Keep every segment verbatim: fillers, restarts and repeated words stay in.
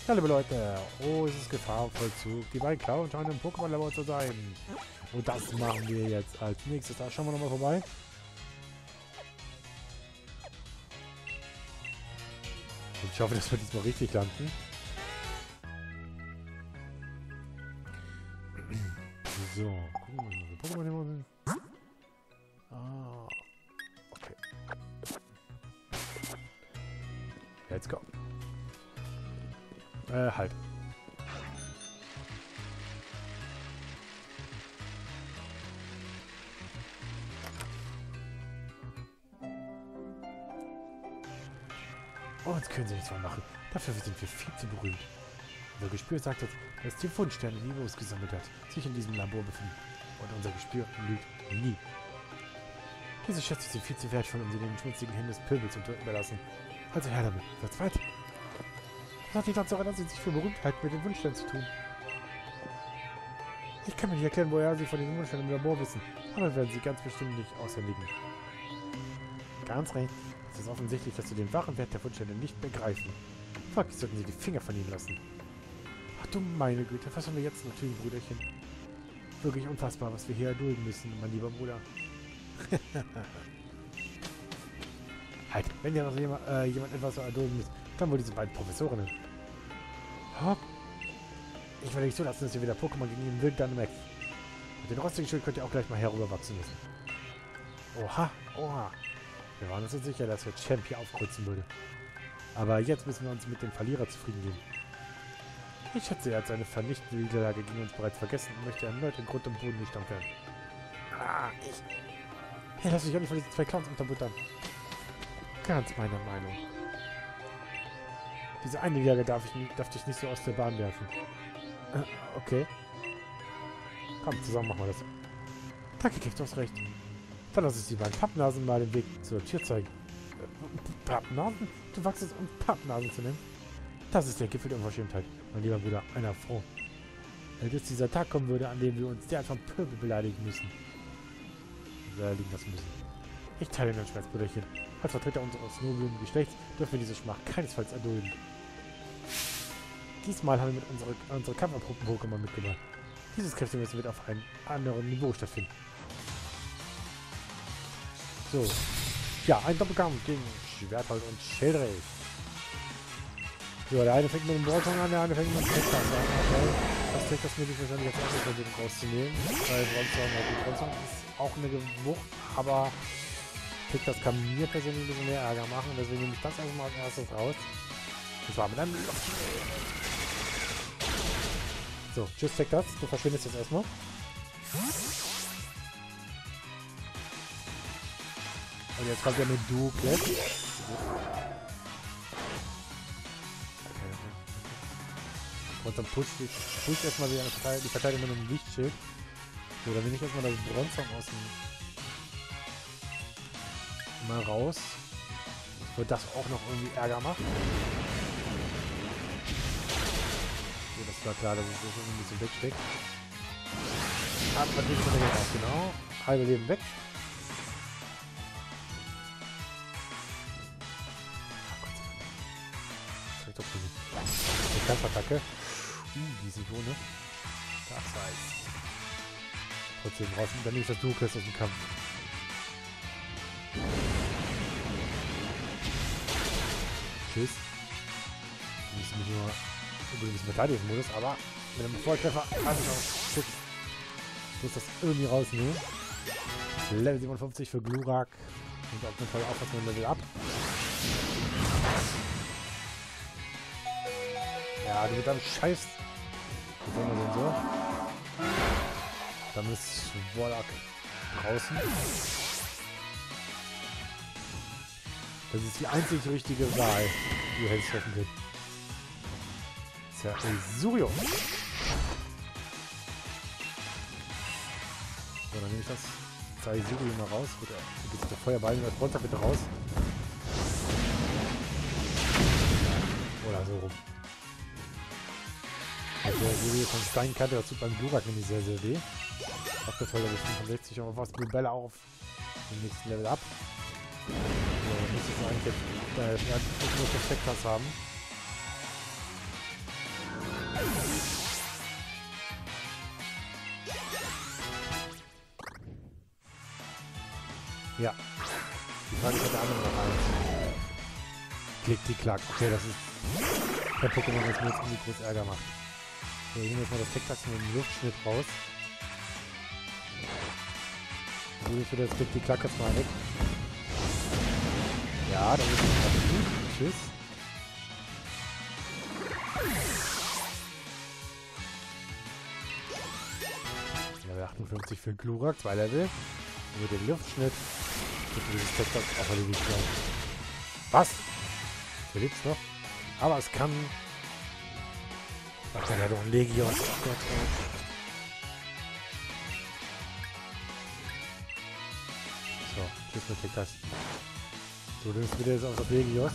Ja, liebe Leute, oh, es ist Gefahrenvollzug. Die beiden Clown scheinen im Pokémon-Labor zu sein. Und das machen wir jetzt als nächstes. Da schauen wir nochmal vorbei. Und ich hoffe, dass wir diesmal richtig landen. So, gucken wir mal, wie viele Pokémon hier sind. Ah, okay. Let's go. Äh, halt. Oh, jetzt können sie nichts mehr machen. Dafür sind wir viel zu berühmt. Unser Gespür sagt uns, dass die Fundsterne Nivos gesammelt hat, sich in diesem Labor befinden. Und unser Gespür lügt nie. Diese Schätze sind viel zu wertvoll, um sie in den schmutzigen Händen des Pöbels zu überlassen. Also her damit, wird's weiter. Das hat die Tatsache, dass sie sich für Berühmtheit mit den Wunschsternen zu tun. Ich kann mir nicht erklären, woher sie von den Wunschsternen im Labor wissen, aber wir werden sie ganz bestimmt nicht aushändigen. Ganz recht. Es ist offensichtlich, dass sie den wahren Wert der Wunschsterne nicht begreifen. Folglich sollten sie die Finger von ihnen lassen. Ach du meine Güte, was haben wir jetzt noch tun, Brüderchen? Wirklich unfassbar, was wir hier erdulden müssen, mein lieber Bruder. Halt, wenn ja noch jemand, äh, jemand etwas erdulden muss, dann wohl diese beiden Professorinnen. Hopp. Ich werde nicht zulassen, dass ihr wieder Pokémon gegen den Wildgarten merkt. Mit dem rostigen Schild könnt ihr auch gleich mal herüberwachsen müssen. Oha, oha. Wir waren uns so sicher, dass wir Champ hier aufkreuzen würde. Aber jetzt müssen wir uns mit dem Verlierer zufrieden geben. Ich schätze, er hat seine vernichtende Niederlage gegen uns bereits vergessen und möchte erneut in Grund und Boden gestampft werden. Ah, ich... Hey, lass dich auch nicht von diesen zwei Clowns unterbuttern. Ganz meiner Meinung. Diese eine Niederlage darf ich nicht, darf dich nicht so aus der Bahn werfen. Äh, okay. Komm, zusammen machen wir das. Danke, Kev, du hast recht. Dann lass uns die beiden Pappnasen mal den Weg zur Tür zeigen. Äh, Pappnasen? Du wachst es, um Pappnasen zu nennen? Das ist der Gipfel der Unverschämtheit, mein lieber Bruder. Einer froh. Dass dieser Tag kommen würde, an dem wir uns derart vom Pöbel beleidigen müssen. Äh, liegen lassen müssen. Ich teile dein Schmerz, Brüderchen. Als Vertreter unseres noblen Geschlechts dürfen wir diese Schmach keinesfalls erdulden. Diesmal haben wir mit unsere, unsere Kampfergruppen-Pokémon mitgebracht. Dieses Kräftemessen wird auf einem anderen Niveau stattfinden. So. Ja, ein Doppelkampf gegen Schwerthold und Schildreich. So, der eine fängt mit dem Bronzong an, der andere fängt mit dem Tektas an. Okay. Das Tektas mir wahrscheinlich jetzt auch nicht versuchen rauszunehmen. Weil Bronzong, also Bronzong ist auch eine Wucht, aber Tektas kann mir persönlich ein bisschen mehr Ärger machen. Deswegen nehme ich das erstmal als erstes raus. Das war mit einem So, tschüss Tektas, du verschwindest jetzt erstmal. Und jetzt kommt ja mit Duke. Und dann pusht ich push erstmal wieder die Verteidigung mit einem Lichtschild. So, dann nehme ich erstmal das Bronzong aus dem mal raus. Wird das auch noch irgendwie Ärger machen? So, das war klar, dass es das irgendwie ein bisschen wegsteckt. Hat natürlich von der auch, genau. Halbe Leben weg. Eine Kampfattacke. Uh, diese Zone. Das heißt. Trotzdem raus. Und dann nehme ich das Duke aus dem Kampf. Tschüss. Ich muss mich nur über den Verteidigungsmodus, aber mit einem Volltreffer kann ich auch. Shit. Ich muss das irgendwie rausnehmen. Level siebenundfünfzig für Glurak. Und auf jeden Fall aufpassen mit dem Level ab. Ja, du mit deinem Scheiß. Wie wollen wir denn so? Dann ist Warlock draußen. Das ist die einzig richtige Wahl, die du hättest treffen können. Das ist ja Isurio. So, dann nehme ich das. Zwei Isurio mal raus. Gut, dann geht der Feuerball und das runter bitte raus. Oder so rum. Also der Isurio von Steinkante, das tut beim Glurak nämlich sehr, sehr weh. Auf der Folge fünfundsechzig und was mit Bälle auf dem nächsten Level ab. So, dann müsste es eigentlich jetzt äh, ja, nur Tektas haben. Ja. Die Frage ist, ob der andere noch eins. Klick, die Klack. Okay, das ist kein Pokémon, das mir jetzt irgendwie groß Ärger macht. So, wir nehmen jetzt mal das Tektax mit dem Luftschnitt raus. So, jetzt wird das Klick, die Klack jetzt mal weg. Ja, dann ist es ganz gut. Tschüss. Level achtundfünfzig für Glurak, zwei Level. Mit dem Luftschnitt wird dieses Tektax auch erledigt sein. Was? Der lebt noch. Aber es kann... Ach, der hat doch ein Legios. Oh Gott, oh. So, tschüss mit Tektax. So, du nimmst wieder jetzt auf das Legios.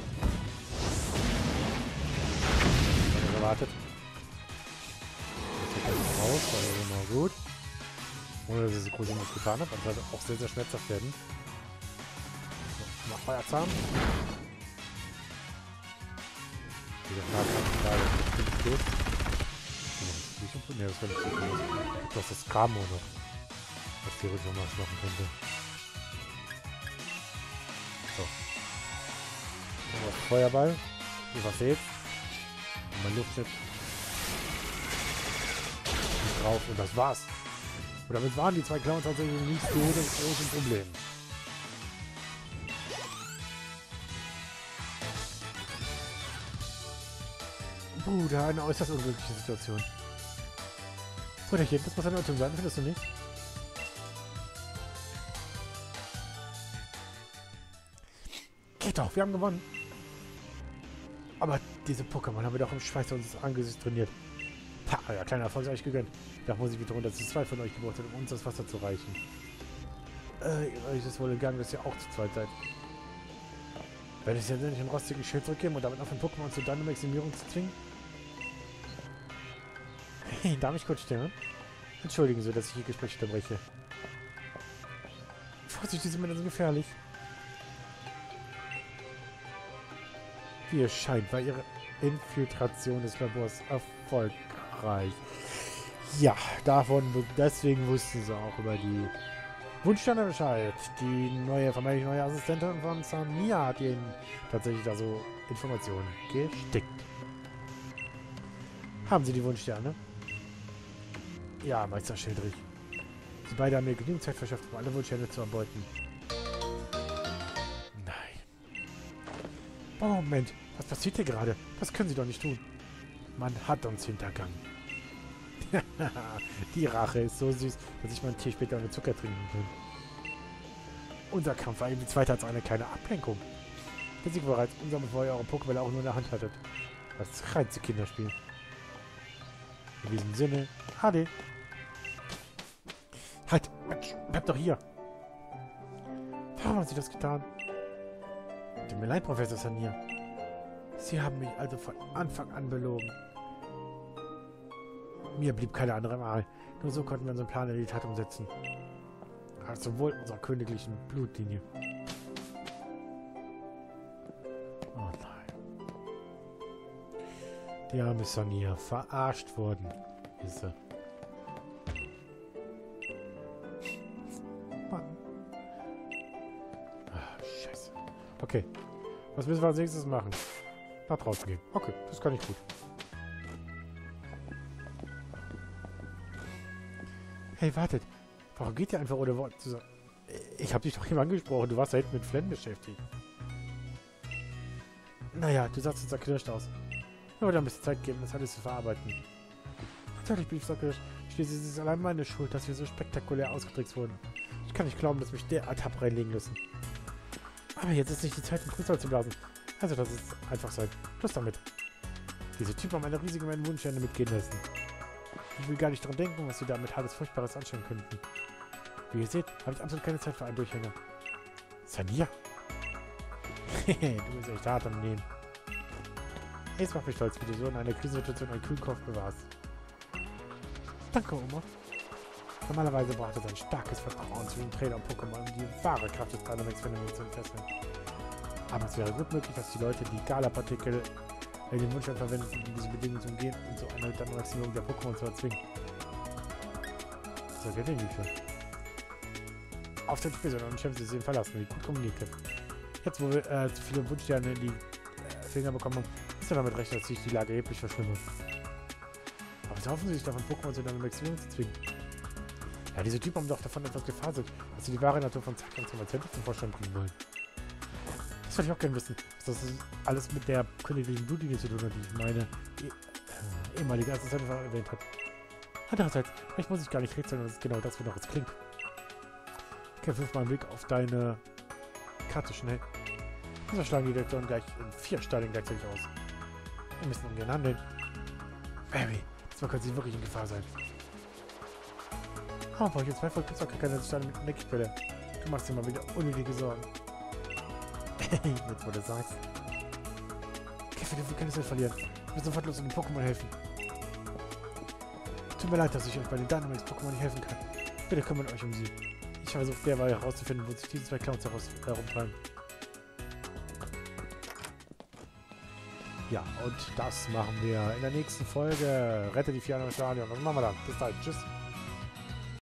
Ich habe erwartet. Jetzt Tektax raus, das ist immer gut. Ohne dass ich so groß irgendwas getan habe. Das wird auch sehr, sehr schmerzhaft werden. So, noch Feuerzahn. Dieser Nahkampf gerade bestimmt geht. Ne, das wäre nicht so groß. Du hast das Kamo noch. Was theoretisch noch was machen könnte. So. Dann noch Feuerball. Ihr verseht. Und mein Luftschnitt. Und drauf. Und das war's. Und damit waren die zwei Clowns tatsächlich nicht so das große Problem. Bruder, eine äußerst unglückliche Situation. Brüderchen, das muss eine Irrtum sein, findest du nicht? Geht doch, wir haben gewonnen. Aber diese Pokémon haben wir doch im Schweiß unseres Angesichts trainiert. Ha, euer kleiner Erfolg ist euch gegönnt. Da muss ich wieder runter, dass es zwei von euch gebraucht hat, um uns das Wasser zu reichen. Äh, euch ist wohl gegangen, dass ihr auch zu zweit seid. Wenn es jetzt nicht ein rostiges Schild zurückgeben und damit auf den Pokémon zur Dynamaximierung zu zwingen? Hey, darf ich kurz stören? Entschuldigen Sie, dass ich Ihr Gespräch unterbreche. Vorsicht, die sind mir so gefährlich. Wie es scheint, war Ihre Infiltration des Labors erfolgreich. Ja, davon, deswegen wussten Sie auch über die Wunschsterne Bescheid. Die neue, vermeintlich neue Assistentin von Sania hat Ihnen tatsächlich da so Informationen gestickt. Haben Sie die Wunschsterne? Ja, Meister Schildrich. Sie beide haben mir genügend Zeit verschafft, um alle Wunschsterne zu erbeuten. Nein. Oh, Moment, was passiert hier gerade? Das können Sie doch nicht tun. Man hat uns hintergangen. Die Rache ist so süß, dass ich mein Tee später mit Zucker trinken kann. Unser Kampf war eben die zweite als eine kleine Ablenkung. Der Sieg war bereits unser, bevor ihr eure Pokébälle auch nur in der Hand hattet. Das reinste Kinderspiel. In diesem Sinne, Ade. Halt, bleib doch hier. Warum haben Sie das getan? Tut mir leid, Professor Sania. Sie haben mich also von Anfang an belogen. Mir blieb keine andere Wahl. Nur so konnten wir unseren Plan in die Tat umsetzen. Also wohl unserer königlichen Blutlinie. Oh nein. Die arme Sania, verarscht worden. Ist sie. Mann. Ah, scheiße. Okay. Was müssen wir als nächstes machen? Nach draußen gehen. Okay, das kann ich gut. Hey, wartet. Warum geht ihr einfach ohne Wort zu sagen? Ich hab dich doch eben angesprochen. Du warst da hinten mit Flenn beschäftigt. Naja, du sahst jetzt zerknirscht aus. Nur ein bisschen Zeit geben, das alles zu verarbeiten. Natürlich bin ich zerknirscht. Schließlich ist es allein meine Schuld, dass wir so spektakulär ausgetrickst wurden. Ich kann nicht glauben, dass mich derart hab reinlegen müssen. Aber jetzt ist nicht die Zeit, den Kristall zu blasen. Also das ist einfach sein. Schluss damit. Diese Typen haben eine riesige Menge Wunschsterne mitgehen lassen. Ich will gar nicht dran denken, was sie damit alles Furchtbares anstellen könnten. Wie ihr seht, habe ich absolut keine Zeit für einen Durchhänger. Sania? Hehe, du bist echt hart am Nehmen. Es macht mich stolz, wie du so in einer Krisensituation einen kühlen Kopf bewahrst. Danke, Oma. Normalerweise braucht es ein starkes Vertrauen zwischen Trainer und Pokémon, um die wahre Kraft des Dynamax-Phänomens zu entfesseln. Aber es wäre gut möglich, dass die Leute die Gala-Partikel in den Wunschstein verwenden, um diese Bedingungen zu umgehen und so eine Dynamaximierung der Pokémon zu erzwingen. Das soll Geld in die Tür. auf den Spiel, sondern Champions verlassen, wie gut kommunikativ. Jetzt, wo wir äh, zu viele Wunschsterne in die äh, Finger bekommen haben, ist ja damit recht, dass sich die Lage erheblich verschlimmert. Aber es ist offensichtlich davon, Pokémon zu deiner Maximum zu zwingen. Ja, diese Typen haben doch davon etwas gefaselt, dass sie die wahre Natur von Zack und zum zum Vorstand bringen wollen. Das würde ich auch gerne wissen, was das alles mit der königlichen Blutlinie zu tun hat, die ich meine eh, äh, ehemalige Assistentin erwähnt hat. Andererseits, vielleicht muss ich gar nicht rätseln, das ist genau das, wonach es klingt. Okay, wirf mal einen Blick auf deine Karte schnell. Dieser schlagen die Direktoren gleich in vier Stadien gleichzeitig aus. Wir müssen umgehen handeln. Barry, diesmal könnte sie wirklich in Gefahr sein. Oh, brauche ich jetzt zwei Volk, gibt es auch keine Stadien mit Neckquelle. Du machst dir mal wieder unnötige Sorgen. Jetzt, wo du sagst. Kevin, wir können es nicht verlieren. Wir müssen sofort los und den Pokémon helfen. Tut mir leid, dass ich euch bei den Dynamax-Pokémon nicht helfen kann. Bitte kümmert euch um sie. Ich versuche derweil herauszufinden, wo sich diese zwei Clowns herumtreiben. Ja, und das machen wir in der nächsten Folge. Rette die vier am Stadion. Was machen wir dann? Bis bald. Tschüss.